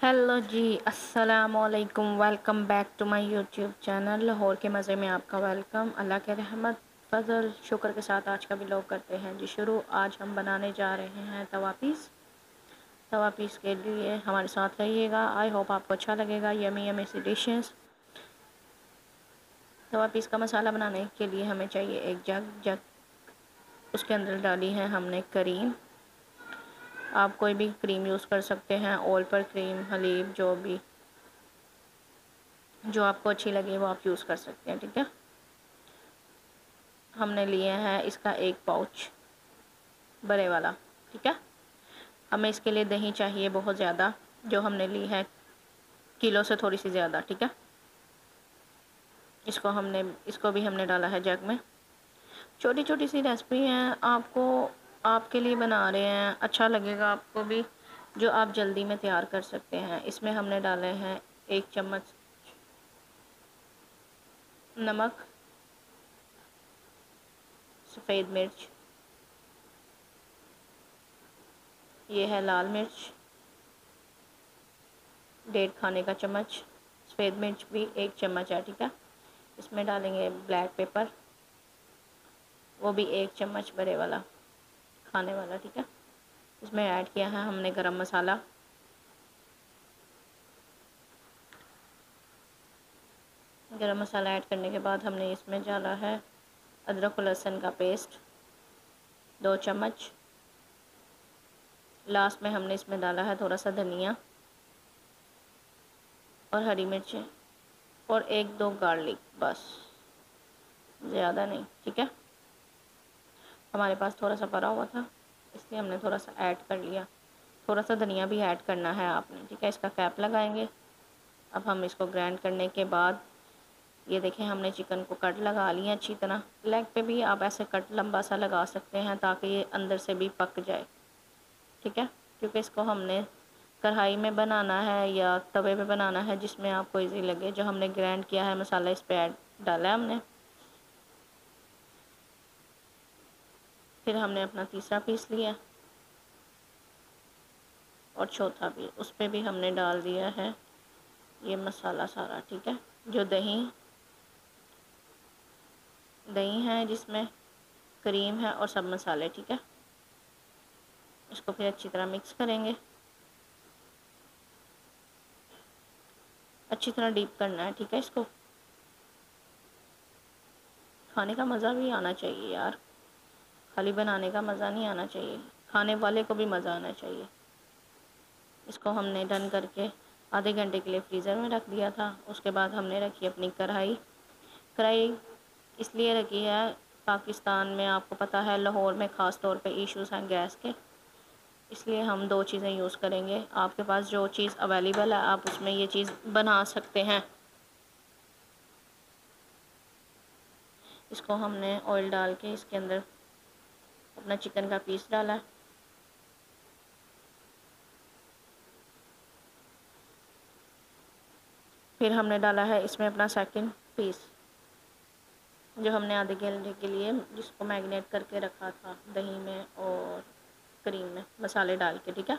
Hello जी, अस्सलाम वालेकुम। Welcome back to my YouTube channel. Lahore के मज़े में आपका वेलकम। अल्लाह के रहमत फजल शुक्र के साथ आज का व्लॉग करते हैं जी शुरू। आज हम बनाने जा रहे हैं तवा पीस। तवा पीस के लिए हमारे साथ रहिएगा। आई होप आपको अच्छा लगेगा। यमी यमी सी डिशेस। तवा पीस का मसाला बनाने के लिए हमें चाहिए एक जग। उसके अंदर डाली है हमने करीम। आप कोई भी क्रीम यूज़ कर सकते हैं, ऑल पर क्रीम, हलीब, जो आपको अच्छी लगे वो आप यूज़ कर सकते हैं। ठीक है, हमने लिए हैं इसका एक पाउच बड़े वाला। ठीक है, हमें इसके लिए दही चाहिए बहुत ज़्यादा, जो हमने ली है किलो से थोड़ी सी ज़्यादा। ठीक है, इसको भी हमने डाला है जग में। छोटी छोटी सी रेसिपी हैं, आपके लिए बना रहे हैं, अच्छा लगेगा आपको भी, जो आप जल्दी में तैयार कर सकते हैं। इसमें हमने डाले हैं 1 चम्मच नमक, सफ़ेद मिर्च, ये है लाल मिर्च 1.5 खाने का चम्मच, सफ़ेद मिर्च भी 1 चम्मच है। ठीक है, इसमें डालेंगे ब्लैक पेपर, वो भी 1 चम्मच बड़े वाला खाने वाला। ठीक है, इसमें ऐड किया है हमने गरम मसाला, गरम मसाला ऐड करने के बाद हमने इसमें डाला है अदरक और लहसुन का पेस्ट 2 चम्मच। लास्ट में हमने इसमें डाला है थोड़ा सा धनिया और हरी मिर्चें और 1-2 गार्लिक, बस, ज़्यादा नहीं। ठीक है, हमारे पास थोड़ा सा पड़ा हुआ था इसलिए हमने थोड़ा सा ऐड कर लिया। थोड़ा सा धनिया भी ऐड करना है आपने। ठीक है, इसका कैप लगाएंगे। अब हम इसको ग्राइंड करने के बाद ये देखें, हमने चिकन को कट लगा लिया अच्छी तरह। लेग पे भी आप ऐसे कट लंबा सा लगा सकते हैं ताकि ये अंदर से भी पक जाए। ठीक है, क्योंकि इसको हमने कढ़ाई में बनाना है या तवे पे बनाना है, जिसमें आपको इजी लगे। जो हमने ग्राइंड किया है मसाला इस पे ऐड डाला है हमने। फिर हमने अपना तीसरा पीस लिया और चौथा भी, उस पर भी हमने डाल दिया है ये मसाला सारा। ठीक है, जो दही है जिसमें क्रीम है और सब मसाले। ठीक है, इसको फिर अच्छी तरह मिक्स करेंगे, अच्छी तरह डीप करना है। ठीक है, इसको खाने का मज़ा भी आना चाहिए यार, खाली बनाने का मज़ा नहीं आना चाहिए, खाने वाले को भी मज़ा आना चाहिए। इसको हमने डन करके आधे घंटे के लिए फ्रीज़र में रख दिया था। उसके बाद हमने रखी अपनी कढ़ाई इसलिए रखी है, पाकिस्तान में आपको पता है लाहौर में ख़ास तौर पे इश्यूज़ हैं गैस के, इसलिए हम 2 चीज़ें यूज़ करेंगे। आपके पास जो चीज़ अवेलेबल है आप उसमें ये चीज़ बना सकते हैं। इसको हमने ऑयल डाल के इसके अंदर अपना चिकन का पीस डाला, फिर हमने डाला है इसमें अपना सेकंड पीस, जो हमने आधे घंटे के लिए जिसको मैरिनेट करके रखा था दही में और क्रीम में मसाले डाल के। ठीक है,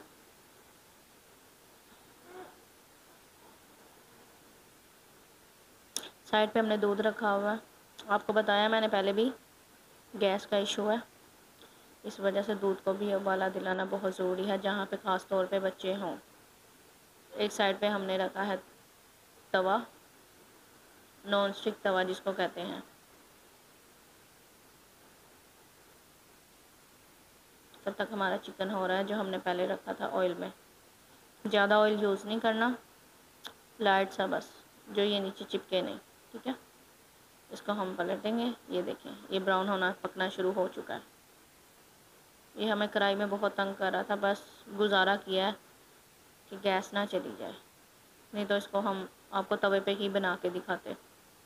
साइड पे हमने दूध रखा हुआ है। आपको बताया मैंने पहले भी, गैस का इशू है, इस वजह से दूध को भी उबाला दिलाना बहुत ज़रूरी है, जहाँ पे ख़ास तौर पे बच्चे हों। एक साइड पे हमने रखा है तवा, नॉन स्टिक तवा जिसको कहते हैं। तब तक हमारा चिकन हो रहा है, जो हमने पहले रखा था ऑयल में। ज़्यादा ऑयल यूज़ नहीं करना, लाइट सा बस, जो ये नीचे चिपके नहीं। ठीक है, इसको हम पलटेंगे। ये देखें, ये ब्राउन होना पकना शुरू हो चुका है। ये हमें कढ़ाई में बहुत तंग कर रहा था, बस गुजारा किया है कि गैस ना चली जाए, नहीं तो इसको हम आपको तवे पे ही बना के दिखाते।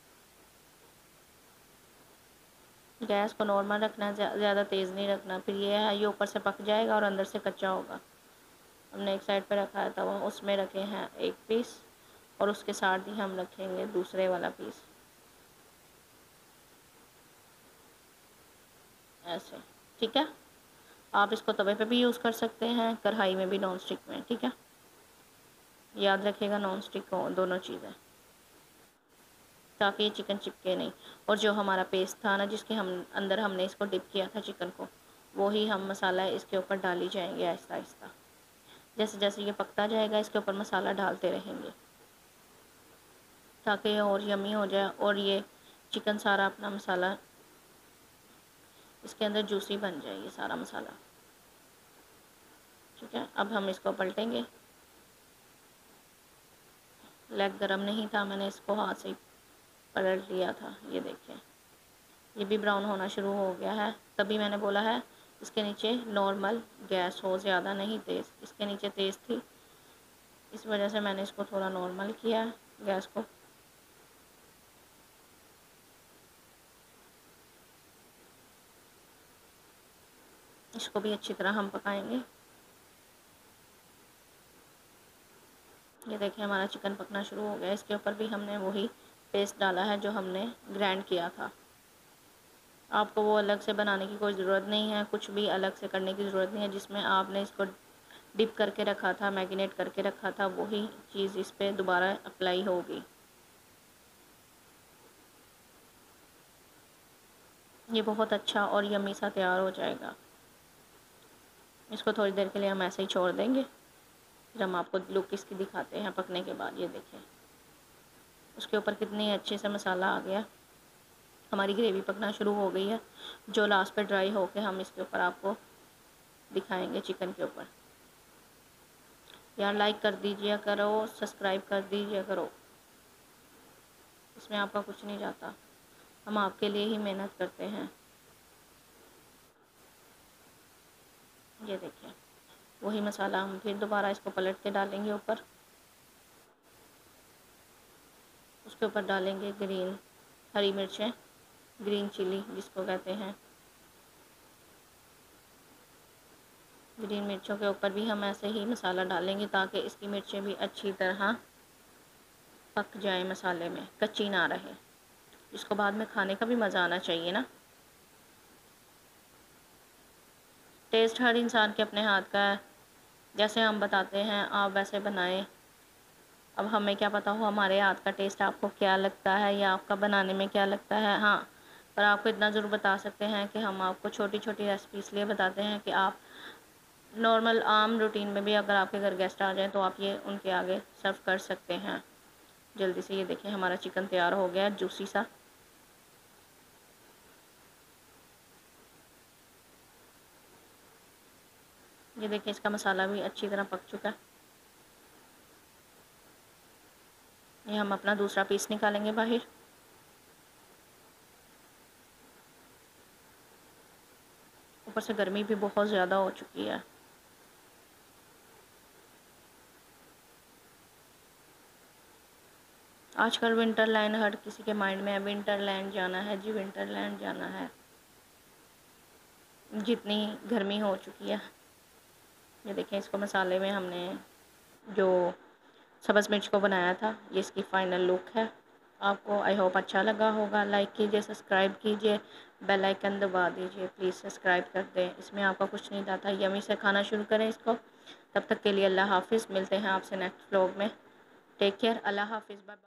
गैस को नॉर्मल रखना, ज़्यादा तेज़ नहीं रखना, फिर ये है ये ऊपर से पक जाएगा और अंदर से कच्चा होगा। हमने एक साइड पे रखा है तवा, उसमें रखे हैं एक पीस और उसके साथ ही हम रखेंगे दूसरे वाला पीस, ऐसे। ठीक है, आप इसको तवे पे भी यूज़ कर सकते हैं, कढ़ाई में भी, नॉन स्टिक में। ठीक है, یاد رکھیے گا نان اسٹک ہو دونوں چیزیں، تاکہ یہ چکن چپکے نہیں۔ اور جو ہمارا پیسٹ تھا نا جس کے اندر ہم نے اس کو ڈپ کیا تھا چکن کو، وہی ہم مسالہ اس کے اوپر ڈالی جائیں گے آہستہ آہستہ۔ جیسے جیسے یہ پکتا جائے گا اس کے اوپر مسالہ ڈالتے رہیں گے تاکہ یہ اور یمی ہو جائے، اور یہ چکن سارا اپنا مسالہ اس کے اندر جوسی بن جائے یہ سارا مسالہ، ٹھیک ہے۔ اب ہم اس کو پلٹیں گے۔ لیگ گرم نہیں تھا، میں نے اس کو ہاتھ سے ہی پلٹ لیا تھا، یہ دیکھیں یہ بھی براؤن ہونا شروع ہو گیا ہے۔ تبھی میں نے بولا ہے اس کے نیچے نارمل گیس ہو، زیادہ نہیں تیز، اس کے نیچے تیز تھی، اس وجہ سے میں نے اس کو تھوڑا نارمل کیا گیس کو۔ اس کو بھی اچھی طرح ہم پکائیں گے۔ یہ دیکھیں ہمارا چکن پکنا شروع ہو گیا، اس کے اوپر بھی ہم نے وہی پیسٹ ڈالا ہے جو ہم نے گرائنڈ کیا تھا۔ آپ کو وہ الگ سے بنانے کی کوئی ضرورت نہیں ہے، کچھ بھی الگ سے کرنے کی ضرورت نہیں ہے۔ جس میں آپ نے اس کو ڈپ کر کے رکھا تھا، میگنیٹ کر کے رکھا تھا، وہی چیز اس پہ دوبارہ اپلائی ہوگی۔ یہ بہت اچھا اور یمی سا تیار ہو جائے گا۔ اس کو تھوڑی دیر کے لیے ہم ایسے ہی چھوڑ دیں گے، پھر ہم آپ کو لک اس کی دکھاتے ہیں پکنے کے بعد۔ یہ دیکھیں اس کے اوپر کتنی اچھے سے مسالہ آ گیا، ہماری گریوی پکنا شروع ہو گئی ہے۔ جو لاسٹ پہ ڈرائی ہو کے ہم اس کے اوپر آپ کو دکھائیں گے چکن کے اوپر۔ یار لائک کر دیجیے کرو، سبسکرائب کر دیجیے کرو، اس میں آپ کا کچھ نہیں جاتا، ہم آپ کے لیے ہی محنت کرتے ہیں۔ یہ دیکھیں وہی مسالہ ہم پھر دوبارہ اس کو پلٹ کے ڈالیں گے اوپر۔ اس کے اوپر ڈالیں گے ہری مرچیں، گرین چلی جس کو کہتے ہیں۔ گرین مرچوں کے اوپر بھی ہم ایسے ہی مسالہ ڈالیں گے تاکہ اس کی مرچیں بھی اچھی طرح پک جائیں مسالے میں، کچی نہ رہے، اس کو بعد میں کھانے کا بھی مزہ آنا چاہیے نا۔ ٹیسٹ ہر انسان کے اپنے ہاتھ کا ہے، جیسے ہم بتاتے ہیں آپ ویسے بنائیں۔ اب ہمیں کیا پتہ ہو ہمارے ہاتھ کا ٹیسٹ آپ کو کیا لگتا ہے یا آپ کا بنانے میں کیا لگتا ہے، ہاں پر آپ کو اتنا ضرور بتا سکتے ہیں کہ ہم آپ کو چھوٹی چھوٹی ریسیپی اس لیے بتاتے ہیں کہ آپ نارمل عام روٹین میں بھی اگر آپ کے گھر گیسٹ آ جائیں تو آپ یہ ان کے آگے سرو کر سکتے ہیں جلدی سے۔ یہ دیکھیں ہمارا چکن تیار ہو گیا جوسی سا۔ یہ دیکھیں اس کا مسالہ بھی اچھی طرح پک چکا ہے۔ یہ ہم اپنا دوسرا پیس نکالیں گے باہر۔ اوپر سے گرمی بھی بہت زیادہ ہو چکی ہے۔ آج کل ونٹر لینڈ ہر کسی کے مائنڈ میں ہے، ونٹر لینڈ جانا ہے جی، ونٹر لینڈ جانا ہے، جتنی گرمی ہو چکی ہے۔ یہ دیکھیں اس کو مسالے میں ہم نے جو سبز مرچ کو بنایا تھا، یہ اس کی فائنل لک ہے۔ آپ کو آئی ہوپ اچھا لگا ہوگا، لائک کیجیے، سبسکرائب کیجیے، بیل آئیکن دبا دیجیے، پلیز سبسکرائب کر دیں، اس میں آپ کا کچھ نہیں جاتا۔ یمی سے کھانا شروع کریں اس کو۔ تب تک کے لیے اللہ حافظ، ملتے ہیں آپ سے نیکسٹ ولاگ میں۔ ٹیک کیئر، اللہ حافظ، بائے بائے۔